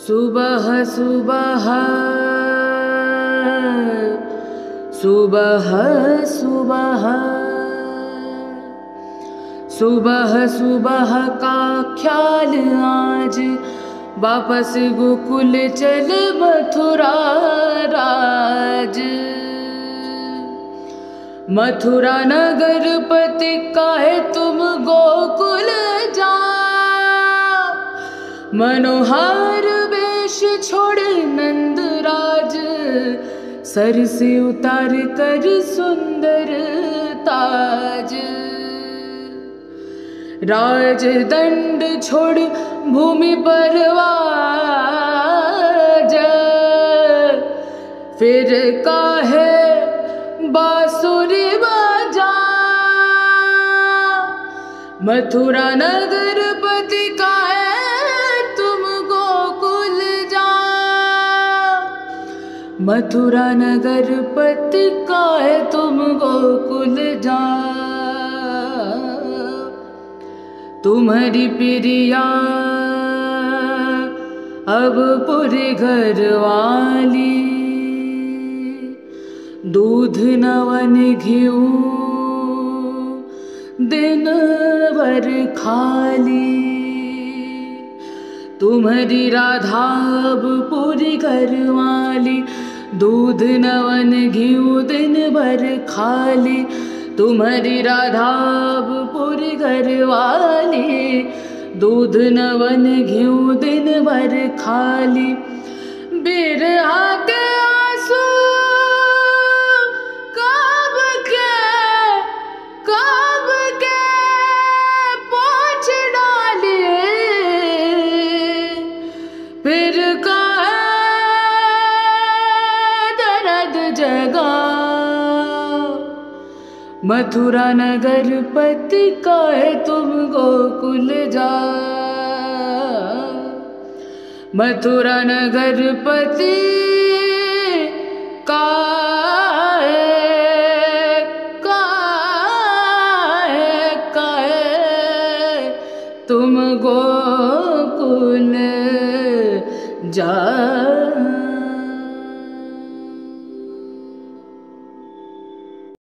सुबह सुबह सुबह सुबह सुबह सुबह का ख्याल आज वापस गोकुल चल मथुरा राज। मथुरा नगर पति काहे तुम गोकुल जाओ, मनोहर वेश छोड़ नंदराज, सर से उतार कर सुंदर ताज। राजदंड छोड़ भूमि पर आजा, फिर काहे बांसुरी बजा। मथुरा नगर पति काहे तुम गोकुल जाओ, मथुरा नगर पति काहे तुम गोकुल जाओ। तुम्हारी प्रिया अब पूरे घर वाली, दूध नवन घिऊ दिन भर खाली। तुम्हारी राधा अब पूरी घर वाली, दूध नवन घिऊ दिन भर खाली। तुम्हारी राधा अब पूरी घर वाली, दूध नवन घिऊ दिन भर खाली। बिरहा के आंसू कब के पोंछ डाले, फिर काहे दर्द जगा। मथुरा नगर पति काहे तुम गोकुल जाओ, मथुरा नगर पति काहे तुम गोकुल जाओ।